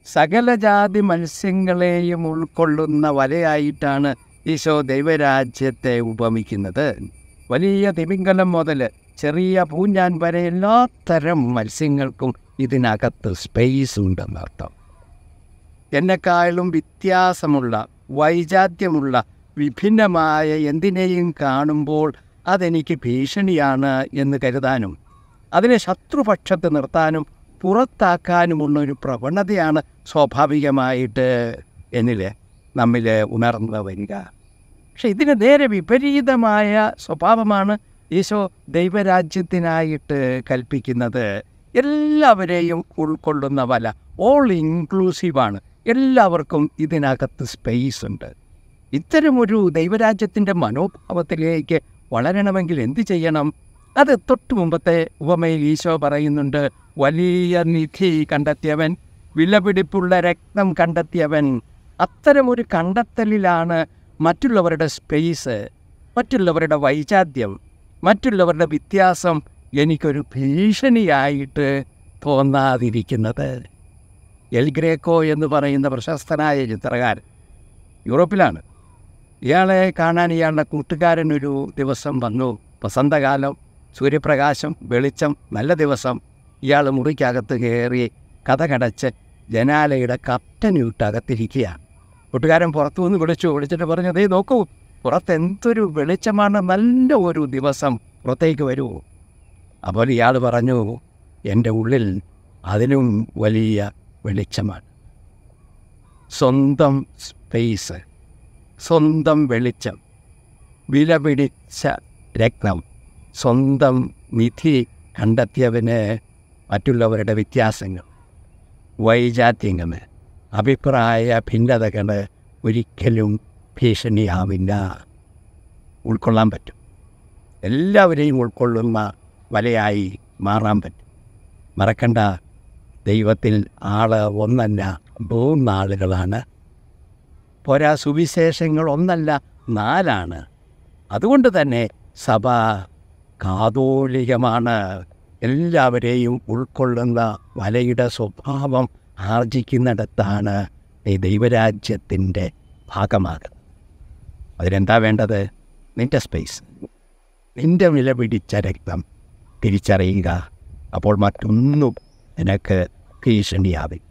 സകലജാതി മത്സ്യങ്ങളെയും ഉൾക്കൊള്ളുന്ന വലയായിട്ടാണ് ഈശോ ദൈവരാജ്യത്തെ ഉപമിക്കുന്നത്. വലിയ തിമിംഗലം മുതൽ ചെറിയ പൂഞ്ഞാൻ വരെ എല്ലാ തരം മത്സ്യങ്ങൾക്കും ഇതിനകത്ത് സ്പേസ് ഉണ്ടെന്നർത്ഥം. എന്നെക്കാളും വ്യത്യാസമുള്ള, വൈജാത്യമുള്ള, വിഭിന്നമായ എന്തിനേയും കാണുമ്പോൾ അതെനിക്ക് ഭീഷണിയാണ് എന്ന് കരുതാനും അതിനെ ശത്രുപക്ഷത്ത് നിർത്താനും പുറത്താക്കാനുമുള്ളൊരു പ്രവണതയാണ് സ്വാഭാവികമായിട്ട് നമ്മിൽ ഉണർന്നു വരിക. പക്ഷെ ഇതിന് നേരെ വിപരീതമായ സ്വഭാവമാണ് ഈശോ ദൈവരാജ്യത്തിനായിട്ട് കൽപ്പിക്കുന്നത്. എല്ലാവരെയും ഉൾക്കൊള്ളുന്ന വല, ഓൾ ഇൻക്ലൂസീവാണ്. എല്ലാവർക്കും ഇതിനകത്ത് സ്പേസ് ഉണ്ട്. ഇത്തരമൊരു ദൈവരാജ്യത്തിൻ്റെ മനോഭാവത്തിലേക്ക് വളരണമെങ്കിൽ എന്തു ചെയ്യണം? അത് തൊട്ടു മുമ്പത്തെ ഉപമയിൽ ഈശോ പറയുന്നുണ്ട്. വലിയ നിധി കണ്ടെത്തിയവൻ, വിലപിടിപ്പുള്ള രക്തം കണ്ടെത്തിയവൻ. അത്തരമൊരു കണ്ടെത്തലിലാണ് മറ്റുള്ളവരുടെ സ്പേസ്, മറ്റുള്ളവരുടെ വൈജാത്യം, മറ്റുള്ളവരുടെ വ്യത്യാസം എനിക്കൊരു ഭീഷണിയായിട്ട് തോന്നാതിരിക്കുന്നത്. എൽ ഗ്രേക്കോ എന്ന് പറയുന്ന പ്രശസ്തനായ ചിത്രകാരൻ യൂറോപ്പിലാണ്. ഇയാളെ കാണാൻ ഇയാളുടെ കൂട്ടുകാരൻ ഒരു ദിവസം വന്നു. വസന്തകാലം, സൂര്യപ്രകാശം, വെളിച്ചം, നല്ല ദിവസം. ഇയാൾ മുറിക്കകത്ത് കയറി കതകടച്ച് ജനാലയുടെ കർട്ടനിട്ടകത്തിരിക്കുകയാണ്. കൂട്ടുകാരൻ പുറത്തു നിന്ന് വിളിച്ചിട്ട് പറഞ്ഞു, ദേ നോക്കൂ, പുറത്തെന്തൊരു വെളിച്ചമാണ്, നല്ല ഒരു ദിവസം, പുറത്തേക്ക് വരുമോ? അപ്പോൾ ഇയാൾ പറഞ്ഞു, എൻ്റെ ഉള്ളിൽ അതിനും വലിയ വെളിച്ചമാണ്. സ്വന്തം സ്പേസ്, സ്വന്തം വെളിച്ചം, വിലപിടിച്ച രത്നം, സ്വന്തം നിധി കണ്ടെത്തിയവന് മറ്റുള്ളവരുടെ വ്യത്യാസങ്ങൾ, വൈജാത്യങ്ങൾ, അഭിപ്രായ ഭിന്നതകൾ ഒരിക്കലും ഭീഷണിയാവില്ല. ഉൾക്കൊള്ളാൻ പറ്റും. എല്ലാവരെയും ഉൾക്കൊള്ളുന്ന വലയായി മാറാൻ പറ്റും. മറക്കണ്ട, ദൈവത്തിൽ ആള് ഒന്നല്ല, 3 ആളുകളാണ്. പോരാ, സുവിശേഷങ്ങൾ 1 അല്ല 4. അതുകൊണ്ട് തന്നെ സഭ കാതോലികമാണ്. എല്ലാവരെയും ഉൾക്കൊള്ളുന്ന വലയുടെ സ്വഭാവം ആർജിക്കുന്നിടത്താണ് ഈ ദൈവരാജ്യത്തിൻ്റെ ഭാഗമാകുന്നത്. അതിനെന്താ വേണ്ടത്? നിൻ്റെ സ്പേസ്, നിൻ്റെ വില പിടിച്ച രക്തം തിരിച്ചറിയുക. അപ്പോൾ മറ്റൊന്നും നിനക്ക് ഭീഷണിയാവില്ല.